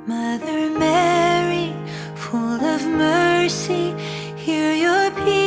Mother Mary, full of mercy, hear your people